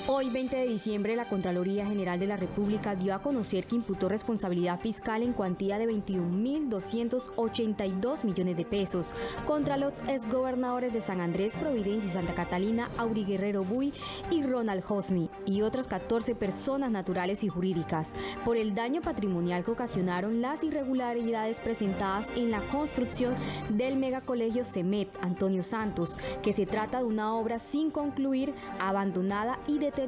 Hoy, 20 de diciembre, la Contraloría General de la República dio a conocer que imputó responsabilidad fiscal en cuantía de 21.282 millones de pesos contra los exgobernadores de San Andrés, Providencia y Santa Catalina, Auri Guerrero Buy y Ronald Hosni, y otras 14 personas naturales y jurídicas, por el daño patrimonial que ocasionaron las irregularidades presentadas en la construcción del megacolegio CEMET Antonio Santos, que se trata de una obra sin concluir, abandonada y deteriorada,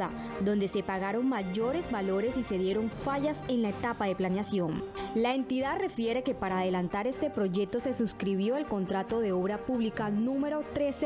donde se pagaron mayores valores y se dieron fallas en la etapa de planeación. La entidad refiere que para adelantar este proyecto se suscribió el contrato de obra pública número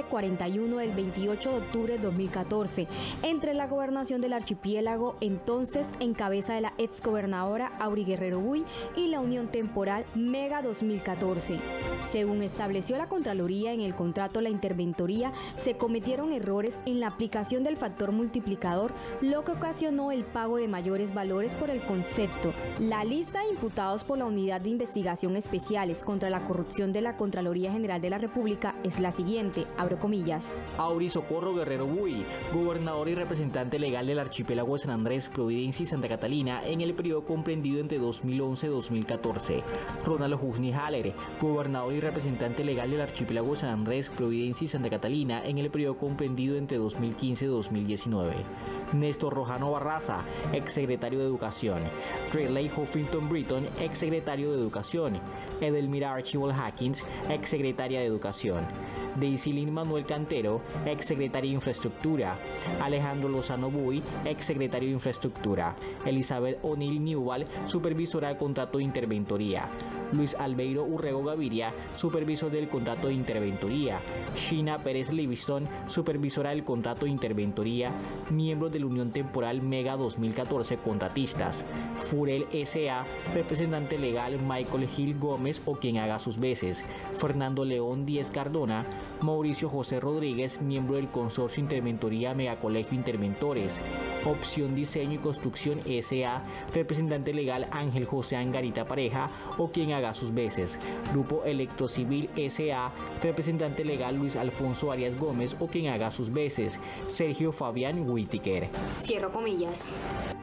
1341 del 28 de octubre de 2014 entre la Gobernación del Archipiélago, entonces en cabeza de la exgobernadora Auri Guerrero Buy, y la Unión Temporal Mega 2014. Según estableció la Contraloría, en el contrato La Interventoría se cometieron errores en la aplicación del factor multiplicador, lo que ocasionó el pago de mayores valores por el concepto. La lista de imputados por la Unidad de Investigación Especiales contra la Corrupción de la Contraloría General de la República es la siguiente, abro comillas. Auri Socorro Guerrero Buy, gobernador y representante legal del Archipiélago de San Andrés, Providencia y Santa Catalina en el periodo comprendido entre 2011 y 2014. Ronald Hosni Haller, gobernador y representante legal del Archipiélago de San Andrés, Providencia y Santa Catalina en el periodo comprendido entre 2015 y 2019. Néstor Rojano Barraza, exsecretario de Educación. Ridley Huffington Britton, exsecretario de Educación. Edelmira Archibald Hackins, exsecretaria de Educación. Daisy Lynn Manuel Cantero, exsecretaria de Infraestructura. Alejandro Lozano Buy, exsecretario de Infraestructura. Elizabeth O'Neill Newell, supervisora del contrato de interventoría. Luis Albeiro Urrego Gaviria, supervisor del contrato de interventoría. Sheena Pérez Livingston, supervisora del contrato de interventoría. Miembros de la Unión Temporal Mega 2014, contratistas. Furel S.A., representante legal Michael Gil Gómez o quien haga sus veces. Fernando León Díez Cardona. Mauricio José Rodríguez, miembro del Consorcio Interventoría Megacolegio Interventores. Opción Diseño y Construcción S.A., representante legal Ángel José Angarita Pareja o quien haga sus veces. Grupo Electrocivil S.A., representante legal Luis Alfonso Arias Gómez o quien haga sus veces. Sergio Fabián Whittaker. Cierro comillas.